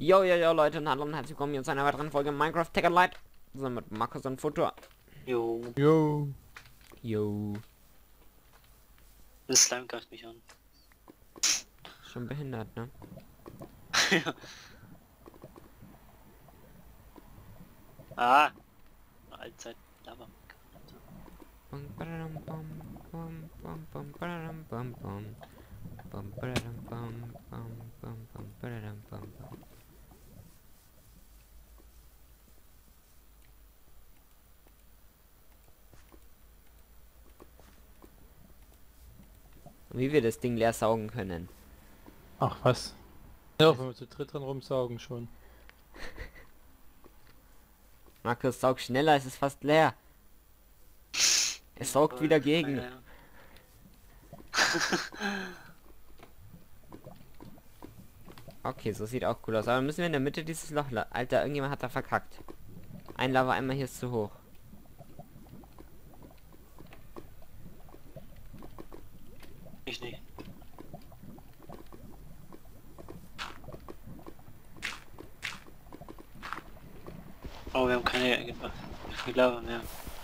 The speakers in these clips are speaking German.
Yo, yo, yo, Leute, und hallo und herzlich willkommen hier zu einer weiteren Folge Minecraft Tech and Light. Zusammen mit Markus und Futur. Jo, Jo. Yo. das Slime greift mich an. Schon behindert, ne? Ja. Ah! Allzeit Lava. Bum, badadum, bum, bum, bum, bum, badadum, bum, bum. Bum, badadum, bum, bum, bum, bum, badadum, bum, bum. Wie wir das Ding leer saugen können. Ach was. Ja, wenn wir zu dritt dran rumsaugen schon. Markus, saug schneller, es ist fast leer. Es saugt wieder gegen. Ja. Okay, so sieht auch cool aus. Aber müssen wir in der Mitte dieses Loch... Alter, irgendjemand hat da verkackt. Ein Lava einmal hier ist zu hoch. Ich nicht. Oh, wir haben keine Lava mehr.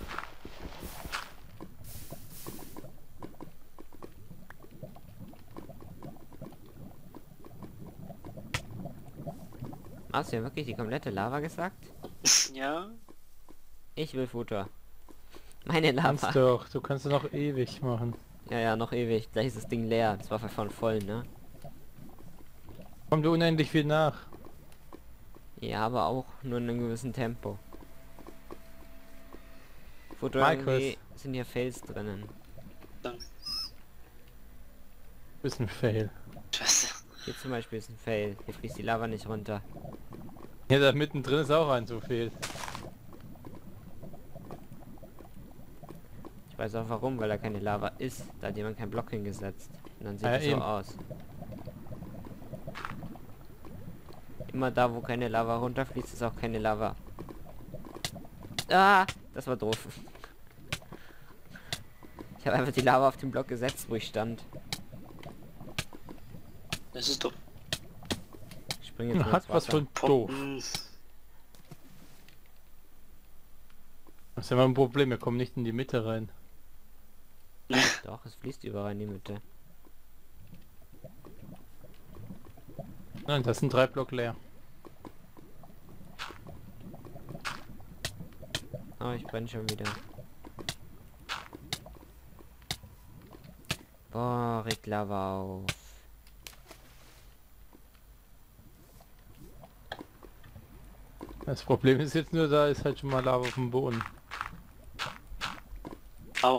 Hast du ja wirklich die komplette Lava gesagt? Ja? Ich will Futter. Meine Kannst Lava. doch, du kannst noch ewig machen. Ja, ja, noch ewig. Gleich ist das Ding leer. Das war von voll, ne? Kommt unendlich viel nach. Ja, aber auch nur in einem gewissen Tempo. Futter, Markus. irgendwie sind hier Fails drinnen. Dann. Bisschen Fail. Scheiße. Hier zum Beispiel ist ein Fail. Hier fließt die Lava nicht runter. Ja, da mittendrin ist auch ein so viel. Ich weiß auch warum, weil da keine Lava ist. Da hat jemand keinen Block hingesetzt. Und dann sieht Ja, es so eben. aus. Immer da, wo keine Lava runterfließt, ist auch keine Lava. Ah, das war doof. Ich habe einfach die Lava auf den Block gesetzt, wo ich stand. Das ist doch Ich springe jetzt mal Hat ins was Wasser. von doof. Pumpen. Das ist ja mal ein Problem, wir kommen nicht in die Mitte rein. Doch, es fließt überall in die Mitte. Nein, das sind 3 Block leer. Oh, ich brenne schon wieder. Boah, regt Lava auf. Das Problem ist jetzt nur, da ist halt schon mal Lava auf dem Boden. Au.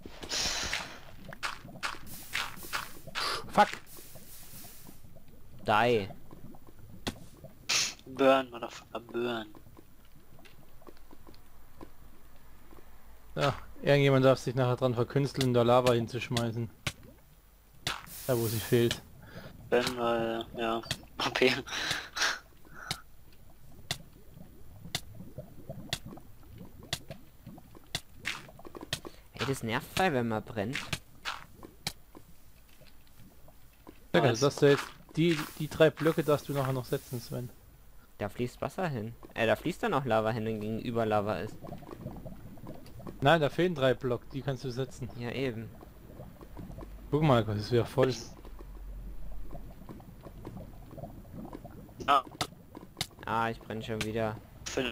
Fuck! Die. Burn, Motherfucker, burn. Ja, irgendjemand darf sich nachher dran verkünsteln, da Lava hinzuschmeißen. Da wo sie fehlt. Burn, weil, ja. Okay. Ey, das nervt voll, wenn man brennt. Ja, Nice. dass du jetzt die 3 Blöcke darfst du nachher noch setzen, Sven. Da fließt Wasser hin. Da fließt dann auch Lava hin, wenn gegenüber Lava ist. Nein, da fehlen 3 Block, die kannst du setzen. Ja, eben. Guck mal, das ist wieder voll. Ah, Ah, ich brenne schon wieder. 5.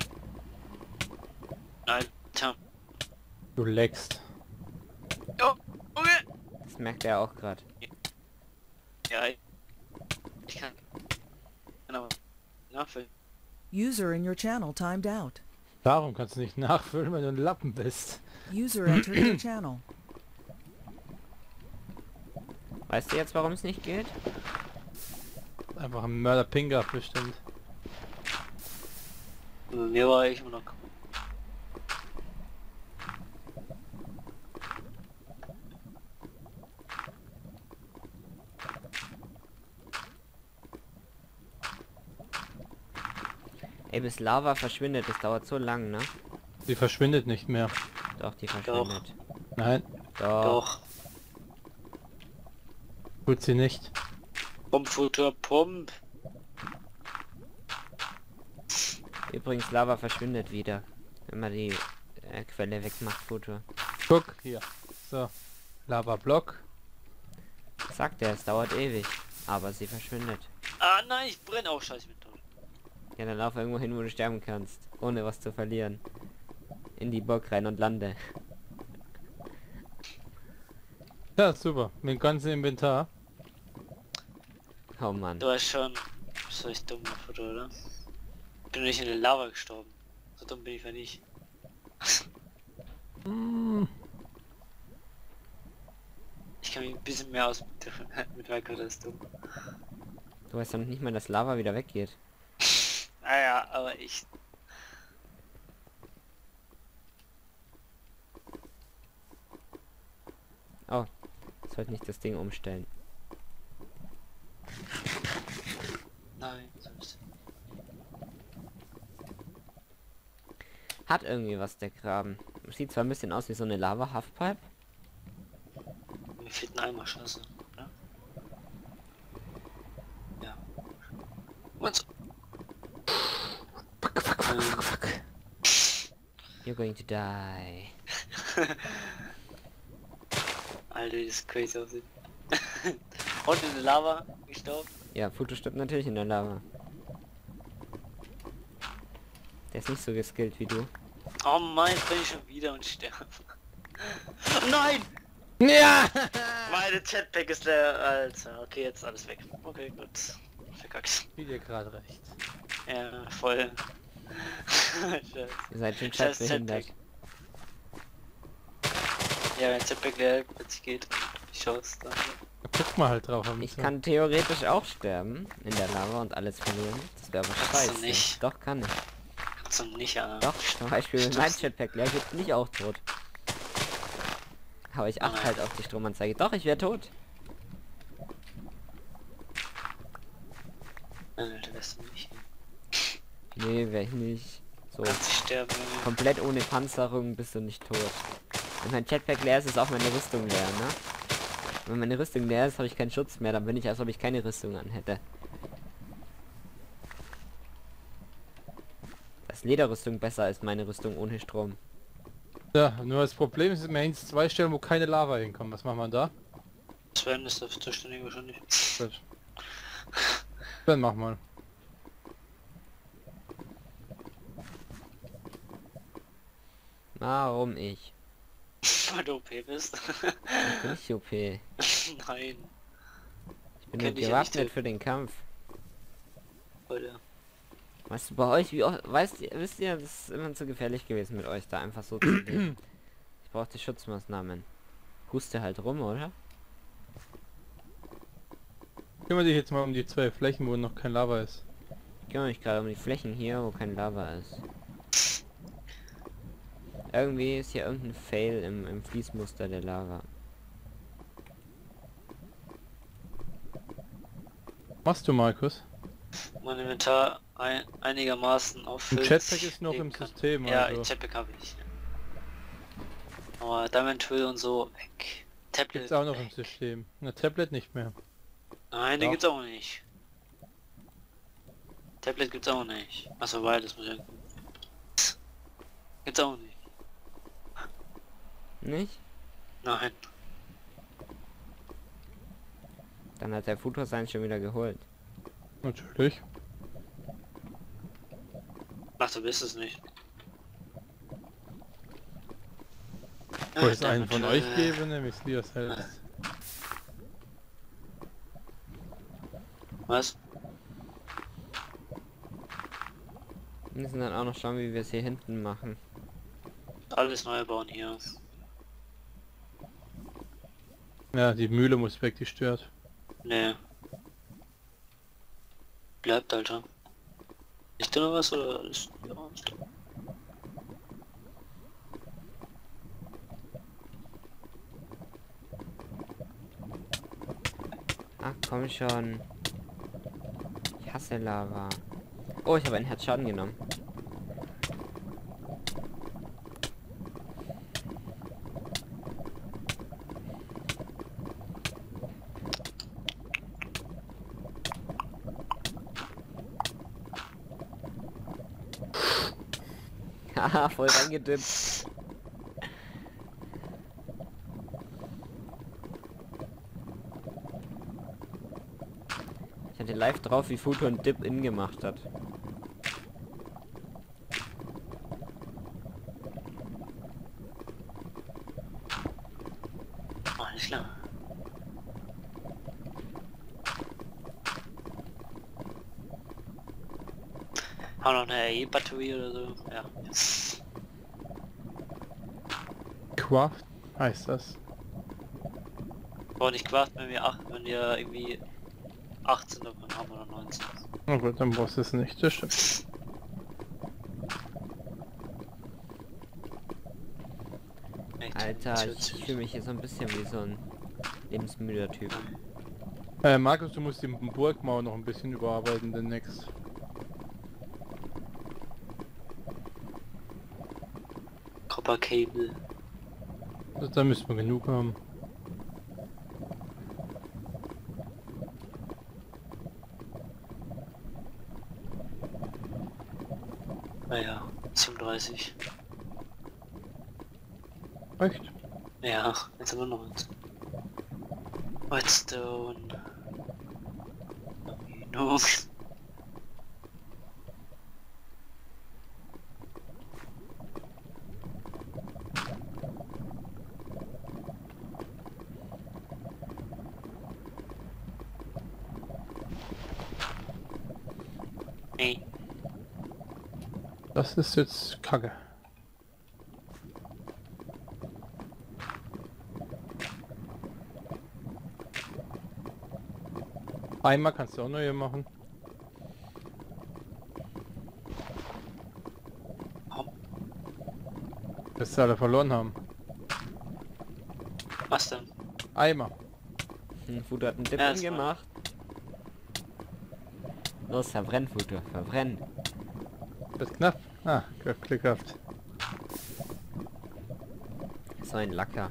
Alter. Du leckst. Oh, okay. Das merkt er auch gerade. Ja, ich kann. Genau. Nachfüllen. User in your channel timed out. Darum kannst du nicht nachfüllen, wenn du ein Lappen bist. User entered your channel. Weißt du jetzt, warum es nicht geht? Einfach ein Mörder-Pinger bestimmt. Mir war ich immer noch. Ey, bis Lava verschwindet, das dauert so lang, ne? Sie verschwindet nicht mehr. Doch, die verschwindet. Nein, Doch. Doch. tut sie nicht. Pump, Futur, Pump. Übrigens, Lava verschwindet wieder, wenn man die Quelle wegmacht, Foto. Guck, hier. So. Lava-Block. Sagt er, es dauert ewig, aber sie verschwindet. Ah nein, ich brenne auch, scheiße, ich bin tot. Ja, dann lauf irgendwo hin, wo du sterben kannst, ohne was zu verlieren. In die Burg rein und lande. Ja, super. Mit dem ganzen Inventar. Oh Mann. Du hast schon... So ich dumm gemacht, oder? Bin nicht in der Lava gestorben. So dumm bin ich ja nicht. Ich kann mich ein bisschen mehr aus mit Minecraft als du. Du weißt doch nicht mal, dass Lava wieder weggeht. Ah ja, aber ich... Oh, sollte nicht das Ding umstellen. Nein, so ist Hat irgendwie was, der Graben. Sieht zwar ein bisschen aus wie so eine Lava-Halfpipe. mir fehlt ein Eimer, scheiße. Ja. Ja. Und so. Fuck. You're going to die. Alter, wie das crazy aussieht. Und in der Lava gestorben. Ja, Foto stirbt natürlich in der Lava. Der ist nicht so geskillt wie du. Oh mein, jetzt bin ich schon wieder und sterbe. Nein! Ja! Meine Jetpack ist leer, Alter. Okay, jetzt alles weg. Okay, gut. Verkackt. Wie dir gerade recht. Ja, voll. Scheiße. Ihr seid schon Scheiß scheiß behindert. Jetpack. Ja, wenn Jetpack leer plötzlich geht, die Chance dann. Guck mal halt drauf. Ich kann theoretisch auch sterben in der Lava und alles verlieren. Das wäre aber Kannst du scheiße. nicht. Doch, kann ich. Kannst du nicht, Alter. Doch, zum Beispiel wenn mein Jetpack leer geht, bin ich auch tot. Aber ich achte halt auf die Stromanzeige. Doch, ich wäre tot. Nein, du wirst nicht. Nee, wäre ich nicht. So, Kannst du sterben, Junge. komplett ohne Panzerung bist du nicht tot. Wenn mein Jetpack leer ist, ist auch meine Rüstung leer, ne? Wenn meine Rüstung leer ist, habe ich keinen Schutz mehr. Dann bin ich, als ob ich keine Rüstung an hätte. Das Lederrüstung besser als meine Rüstung ohne Strom. Ja, nur das Problem ist immerhin 2 Stellen, wo keine Lava hinkommt. Was machen wir da? Sven ist dafür zuständig wahrscheinlich. Gut. Dann mach mal. Warum ich? Weil du OP bist. Ich bin nicht OP. Nein, Ich bin Kenn nur ich ja nicht, gewappnet für den Kampf. Leute. Weißt du, bei euch, wie oft, wisst ihr, das ist immer zu gefährlich gewesen mit euch da einfach so zu leben. Ich brauche die Schutzmaßnahmen. Huste halt rum, oder? Kümmere dich jetzt mal um die 2 Flächen, wo noch kein Lava ist. Ich kümmere mich gerade um die Flächen hier, wo kein Lava ist. Irgendwie ist hier irgendein Fail im Fließmuster der Lava. Machst du, Markus? Mein Inventar einigermaßen auf Ein 40 Jetpack ist noch legen im kann. System, Ja, also. Jetpack habe ich. Aber Diamond Tool und so weg. Tablet Gibt's auch noch im weg. System. Eine Tablet nicht mehr. Nein, den Doch. gibt's auch nicht. Tablet gibt's auch nicht. Achso, beides muss ja kommen. Gibt's auch nicht. Nicht? Nein. Dann hat der Futur sein schon wieder geholt. Natürlich. Ach, du bist es nicht. Wo es einen Diamond von Tool. euch gebe, nämlich Slia selbst. Was? Wir müssen dann auch noch schauen, wie wir es hier hinten machen. Alles neu bauen hier. Ja, die Mühle muss weg, die stört. Nee. Bleibt, Alter. Ist da noch was oder ist... Ja, ist da. Ach komm schon. Ich hasse Lava. Oh, ich habe einen Herzschaden genommen. Haha, voll reingedippt. Ich hatte live drauf, wie Futo ein Dip-In gemacht hat. Alles klar. Haben wir noch eine RE-Batterie oder so? Ja. Craft heißt das. Aber nicht gemacht, wenn wir irgendwie 18 davon haben oder 19. Na gut, dann brauchst du es nicht, das stimmt. Echt, Alter, ich 40. fühle mich hier so ein bisschen wie so ein lebensmüder Typ. Markus, du musst die Burgmauer noch ein bisschen überarbeiten demnächst. Copper Cable. Da müssen wir genug haben. Naja, 37. Echt? Ja, jetzt haben wir noch eins. Whitestone. No. Nee. Das ist jetzt Kacke. Einmal kannst du auch neue machen. Dass sie alle verloren haben. Was denn? Eimer. Futo hat einen Ja, Dip-In das war- gemacht. Los, verbrenn, Futo, verbrenn. Das ist knapp. Ah, Glück gehabt. So ein Lacker.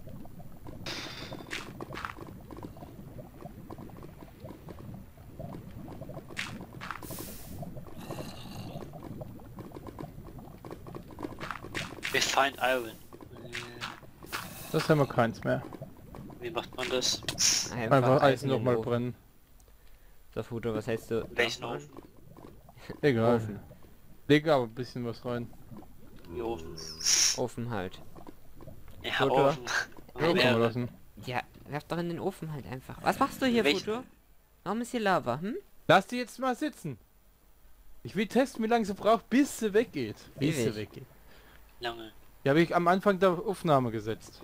Wir find Iron. Das haben wir keins mehr. Wie macht man das? Einfach Eisen in den nochmal Ofen. brennen. So, Futo, was hältst du? Welchen davon? Ofen? Egal. Ofen. Leg aber ein bisschen was rein. Die Ofen. Ofen halt. Ja, Foto. Ofen. Ja, kann man Mehrere. lassen. Ja, werf doch in den Ofen halt einfach. Was machst du hier, Welchen? Futo? Warum ist hier Lava, hm? Lass die jetzt mal sitzen. Ich will testen, wie lange sie braucht, bis sie weggeht. Bis sie Ewig. weggeht. Lange. Die habe ich am Anfang der Aufnahme gesetzt.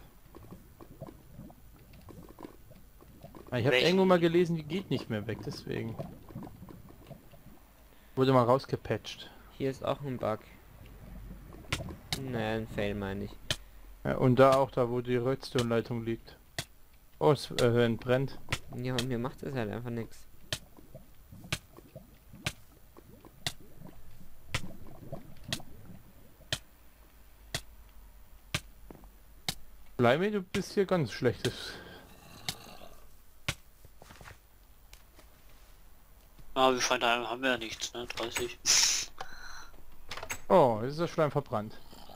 Ich habe Welchen? irgendwo mal gelesen, die geht nicht mehr weg, deswegen. Wurde mal rausgepatcht. Hier ist auch ein Bug. Naja, ein Fail meine ich. Ja, und da auch, da wo die Redstone-Leitung liegt. Oh, es brennt. Ja, und mir macht es halt einfach nichts. Bleibe, du bist hier ganz schlechtes. Aber wir find Iron haben wir ja nichts, ne? 30. Oh, jetzt ist das Schleim verbrannt.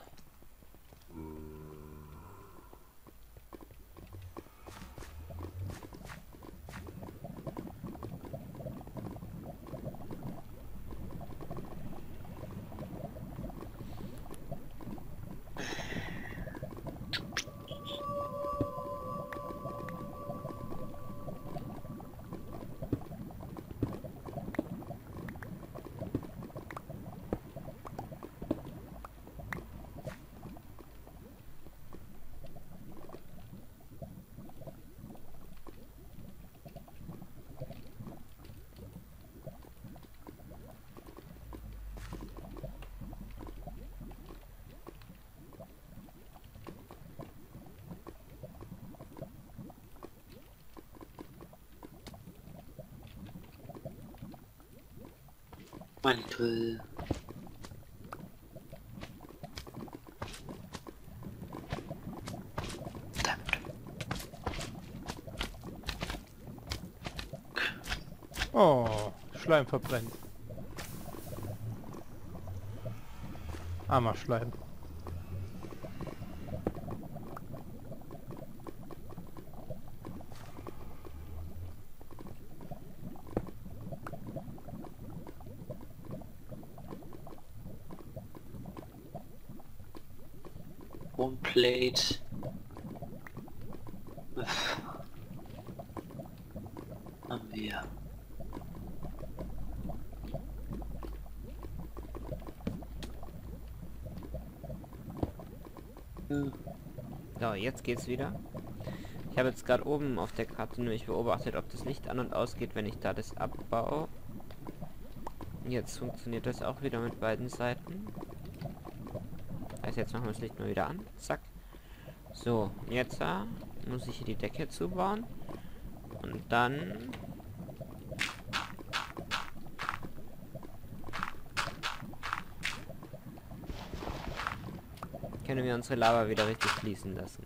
Mantel. Verdammt. Oh, Schleim verbrennt. Hammerschleim. One Plate. Haben wir. So, jetzt geht's wieder. Ich habe jetzt gerade oben auf der Karte nämlich beobachtet, ob das Licht an und ausgeht, wenn ich da das abbaue. Jetzt funktioniert das auch wieder mit beiden Seiten. Also jetzt machen wir das Licht mal wieder an. Zack. So, jetzt muss ich hier die Decke zubauen. Und dann... können wir unsere Lava wieder richtig fließen lassen.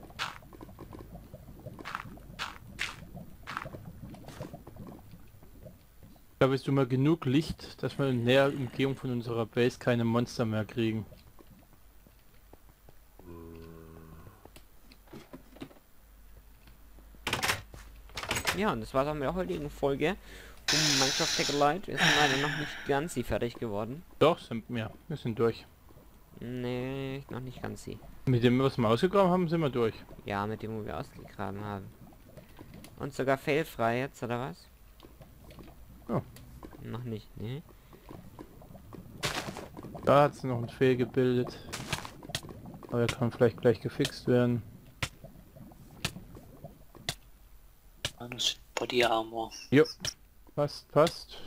Da bist du mal genug Licht, dass wir in der Umgehung von unserer Base keine Monster mehr kriegen. Ja, und das war's auch mit der heutigen Folge um Minecraft Take a Light. Wir sind leider noch nicht ganz fertig geworden. Doch, sind wir. Wir sind durch. Nee, noch nicht ganz sie. Mit dem, was wir ausgegraben haben, sind wir durch. Ja, mit dem, wo wir ausgegraben haben. Und sogar failfrei jetzt, oder was? Oh. Noch nicht, ne? Da hat es noch ein Fehl gebildet. Aber er kann vielleicht gleich gefixt werden. Das Body Armor. Jo. Passt, passt.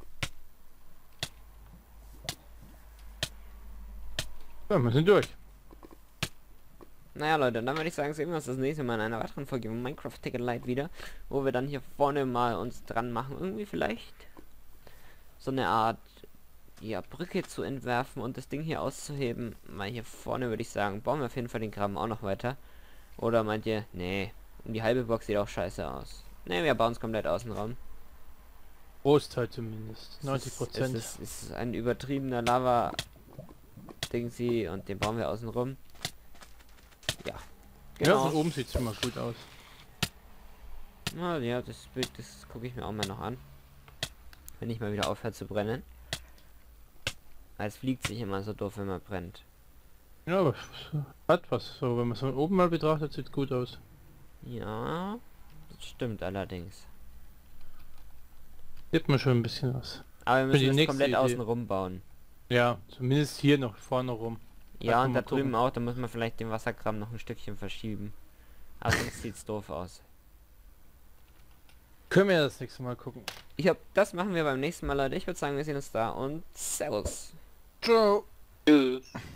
Ja, wir sind durch. Naja Leute, dann würde ich sagen, sehen wir uns das nächste Mal in einer weiteren Folge von Minecraft Take a Light wieder, wo wir dann hier vorne mal uns dran machen, irgendwie vielleicht so eine Art, ja, Brücke zu entwerfen und das Ding hier auszuheben. Mal hier vorne würde ich sagen, bauen wir auf jeden Fall den Graben auch noch weiter. Oder meint ihr, nee, die halbe Box sieht auch scheiße aus. Ne, wir bauen es komplett außenrum. Großteil zumindest. Es 90%. ist ein übertriebener Lava-Dingsi und den bauen wir außenrum. Ja. Ja, Genau. von oben sieht es immer gut aus. Na ja, das Bild, das gucke ich mir auch mal noch an. Wenn ich mal wieder aufhört zu brennen. Es fliegt sich immer so doof, wenn man brennt. Ja, aber hat was. So, wenn man es von oben mal betrachtet, sieht gut aus. Ja, das stimmt allerdings. Sieht man schon ein bisschen was. Aber wir die müssen das nächste komplett Idee. außenrum bauen. Ja, zumindest hier noch vorne rum. Ja, kann und man da drüben gucken. auch, da muss man vielleicht den Wassergraben noch ein Stückchen verschieben. Aber sonst sieht's doof aus. Können wir ja das nächste Mal gucken. Das machen wir beim nächsten Mal, Leute. Ich würde sagen, wir sehen uns da und Servus. Ciao. Tschüss.